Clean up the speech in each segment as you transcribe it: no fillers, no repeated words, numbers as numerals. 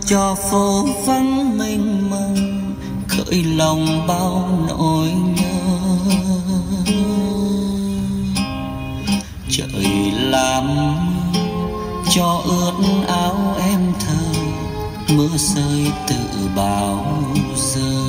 cho phố vắng mênh mông khởi lòng bao nỗi nhớ. Trời làm cho ướt áo em thơ, mưa rơi tự bao giờ.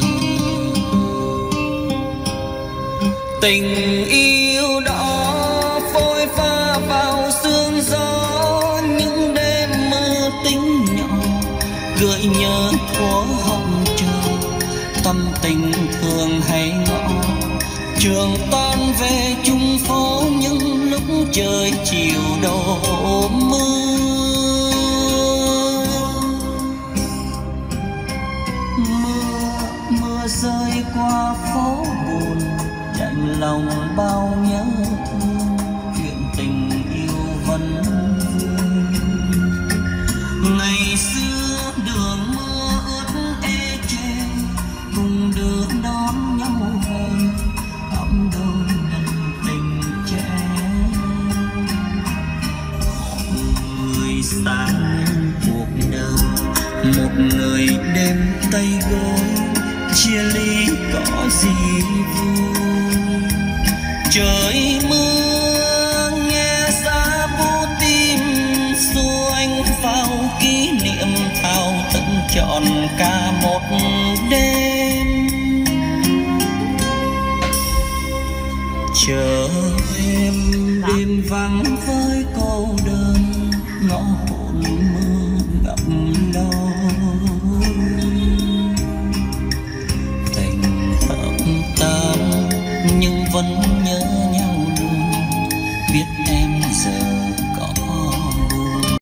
Tình yêu đó phôi pha vào sương gió, những đêm mơ tính nhỏ gợi nhớ thuở hồng trời. Tâm tình thường hay ngõ trường tan về chung phố, những lúc trời chiều đổ mưa. Mưa rơi qua phố buồn, chạnh lòng bao nhớ thương. Chuyện tình yêu vẫn vui. Ngày xưa đường mưa ướt ê chê, cùng đường đón nhau về ấm đôi lần tình trẻ. Một người sáng cuộc đời, một người đêm tay gối, chia ly có gì vui. Trời mưa nghe xa vô tim, xua anh vào kỷ niệm thao thức trọn cả một đêm. Chờ em đêm vắng với câu đơn, ngõ hồn mưa ngậm lối. Tình hợp tan nhưng vẫn